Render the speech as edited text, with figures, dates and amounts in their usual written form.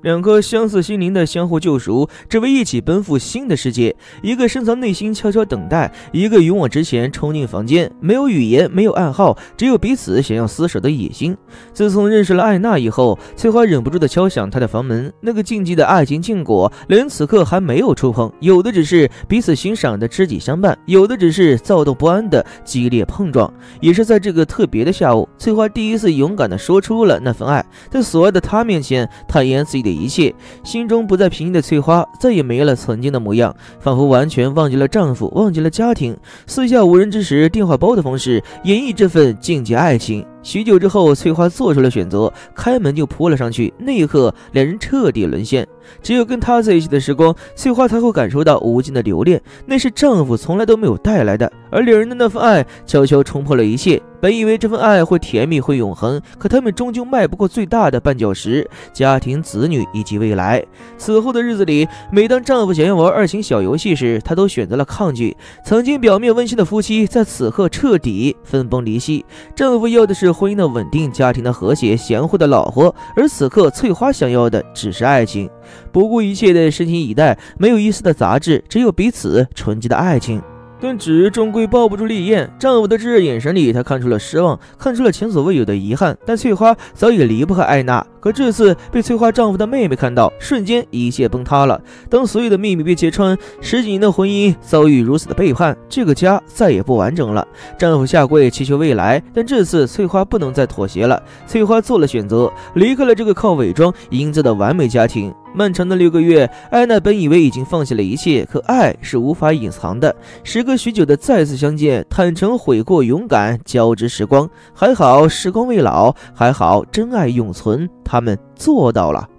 两颗相似心灵的相互救赎，只为一起奔赴新的世界。一个深藏内心悄悄等待，一个勇往直前冲进房间。没有语言，没有暗号，只有彼此想要厮守的野心。自从认识了艾娜以后，翠花忍不住的敲响她的房门。那个禁忌的爱情禁果，两人此刻还没有触碰，有的只是彼此欣赏的知己相伴，有的只是躁动不安的激烈碰撞。也是在这个特别的下午，翠花第一次勇敢地说出了那份爱。在所爱的他面前坦言自己的一切，心中不再平静的翠花再也没了曾经的模样，仿佛完全忘记了丈夫，忘记了家庭，四下无人之时，电话煲的方式演绎这份禁忌爱情。许久之后，翠花做出了选择，开门就扑了上去。那一刻，两人彻底沦陷。只有跟他在一起的时光，翠花才会感受到无尽的留恋，那是丈夫从来都没有带来的。而两人的那份爱悄悄冲破了一切。本以为这份爱会甜蜜，会永恒，可他们终究迈不过最大的绊脚石——家庭、子女以及未来。此后的日子里，每当丈夫想要玩爱情小游戏时，她都选择了抗拒。曾经表面温馨的夫妻，在此刻彻底分崩离析。丈夫要的是婚姻的稳定，家庭的和谐，贤惠的老婆，而此刻翠花想要的只是爱情，不顾一切的深情以待，没有一丝的杂质，只有彼此纯洁的爱情。但纸终归抱不住烈焰，丈夫的炙热眼神里，他看出了失望，看出了前所未有的遗憾。但翠花早已离不开艾娜，可这次被翠花丈夫的妹妹看到，瞬间一切崩塌了。当所有的秘密被揭穿，10几年的婚姻遭遇如此的背叛，这个家再也不完整了。丈夫下跪祈求未来，但这次翠花不能再妥协了。翠花做了选择，离开了这个靠伪装营造的完美家庭。漫长的6个月，艾娜本以为已经放弃了一切，可爱是无法隐藏的。时隔许久的再次相见，坦诚、悔过、勇敢交织时光。还好时光未老，还好真爱永存，他们做到了。